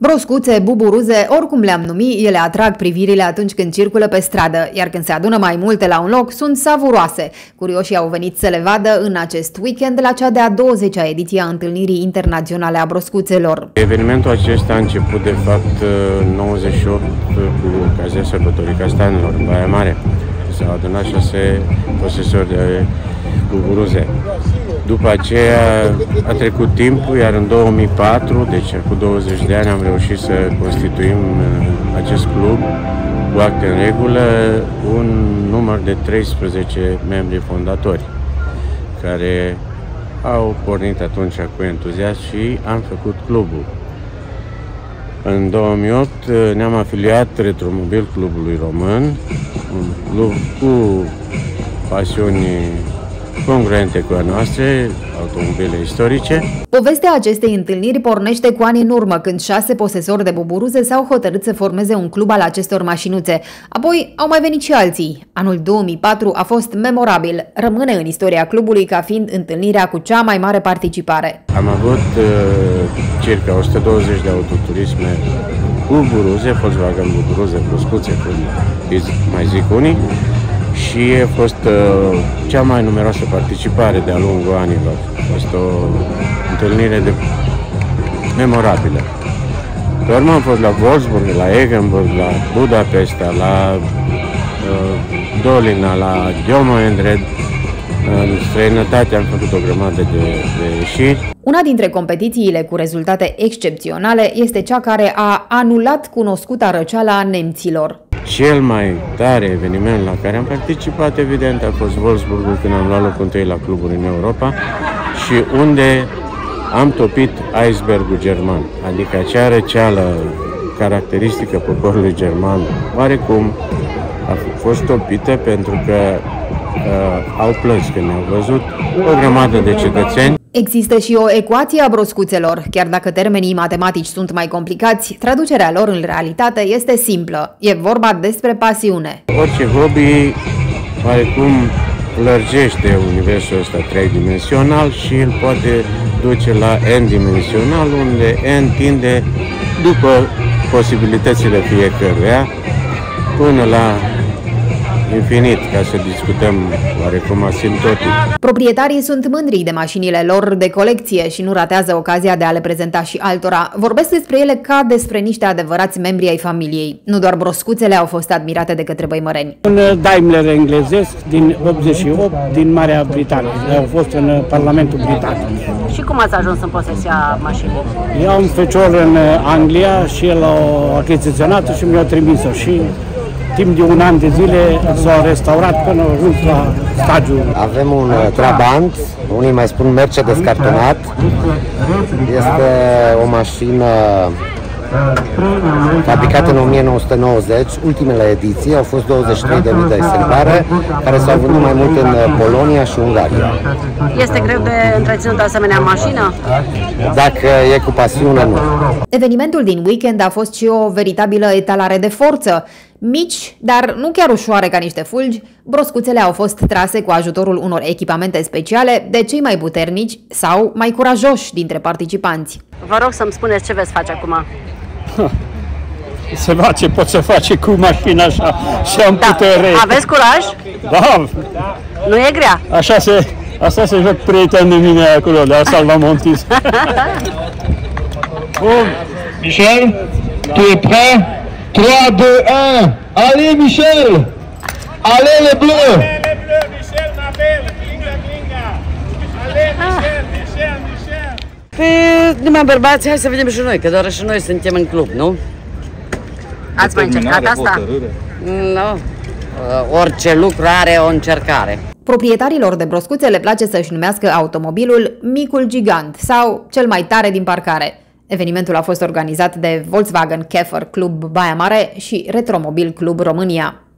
Broscuțe, buburuze, oricum le-am numit, ele atrag privirile atunci când circulă pe stradă, iar când se adună mai multe la un loc, sunt savuroase. Curioșii au venit să le vadă în acest weekend la cea de-a 20-a ediție a Întâlnirii Internaționale a Broscuțelor. Evenimentul acesta a început de fapt în 98 cu ocazia sărbătorii castanelor în Baia Mare. S-au adunat 6 posesori de buburuze. După aceea a trecut timpul, iar în 2004, deci cu 20 de ani, am reușit să constituim acest club cu acte în regulă, un număr de 13 membri fondatori, care au pornit atunci cu entuziasm și am făcut clubul. În 2008 ne-am afiliat Retromobil Clubului Român, un club cu pasiuni congruente cu a noastre, automobile istorice. Povestea acestei întâlniri pornește cu ani în urmă, când 6 posesori de buburuze s-au hotărât să formeze un club al acestor mașinuțe. Apoi au mai venit și alții. Anul 2004 a fost memorabil. Rămâne în istoria clubului ca fiind întâlnirea cu cea mai mare participare. Am avut circa 120 de autoturisme cu buburuze, Volkswagen buburuze, broscuțe, cum mai zic unii, și a fost cea mai numeroasă participare de-a lungul anilor. A fost o întâlnire memorabilă. Pe urmă am fost la Wolfsburg, la Eggenburg, la Budapesta, la Dolina, la Gheomoendred. În străinătate am făcut o grămadă de ieșiri. Una dintre competițiile cu rezultate excepționale este cea care a anulat cunoscuta răceală a nemților. Cel mai tare eveniment la care am participat, evident, a fost Wolfsburgul, când am luat locul întâi la cluburi în Europa și unde am topit icebergul german, adică acea răceală caracteristică poporului german, oarecum a fost topită pentru că au plâns când ne-au văzut o grămadă de cetățeni. Există și o ecuație a broscuțelor. Chiar dacă termenii matematici sunt mai complicați, traducerea lor în realitate este simplă. E vorba despre pasiune. Orice hobby oarecum lărgește universul ăsta tridimensional și îl poate duce la n-dimensional, unde n tinde, după posibilitățile fiecăruia, până la infinit, ca să discutăm oarecum asimptotic. Proprietarii sunt mândri de mașinile lor de colecție și nu ratează ocazia de a le prezenta și altora. Vorbesc despre ele ca despre niște adevărați membri ai familiei. Nu doar broscuțele au fost admirate de către băimăreni. Un Daimler englezesc din 88 din Marea Britanie. Au fost în Parlamentul Britanic. Și cum ați ajuns în posesia mașinii? Eu am un fecior în Anglia și el a achiziționat și mi-a trimis-o și timp de un an de zile s-au restaurat până au ajuns la stadiul. Avem un Trabant, unii mai spun Mercedes cartonat. Este o mașină fabricată în 1990, ultimele ediții au fost 23.000 de exemplare, care s-au vândut mai mult în Polonia și Ungaria. Este greu de întreținut o asemenea mașină? Dacă e cu pasiune, nu. Evenimentul din weekend a fost și o veritabilă etalare de forță. Mici, dar nu chiar ușoare ca niște fulgi, broscuțele au fost trase cu ajutorul unor echipamente speciale de cei mai puternici sau mai curajoși dintre participanți. Vă rog să-mi spuneți ce veți face acum. Se face, pot să face cu mașina așa și am putere. Aveți curaj? Da. Nu e grea? Asta se joc prieten de mine acolo, la Salvamontis. Bun, Michel, tu es prêt? 3, 2, 1, allez Michel! Allez les bleus! Allez les bleus, Michel m'appelle, clinga, clinga! Allez Michel, Michel, Michel! Păi, numai bărbați, hai să vedem și noi, că doar și noi suntem în club, nu? Ați mai încercat asta? Nu. Orice lucru are o încercare. Proprietarilor de broscuțe le place să-și numească automobilul Micul Gigant sau cel mai tare din parcare. Evenimentul a fost organizat de Volkswagen Käfer Club Baia Mare și Retromobil Club România.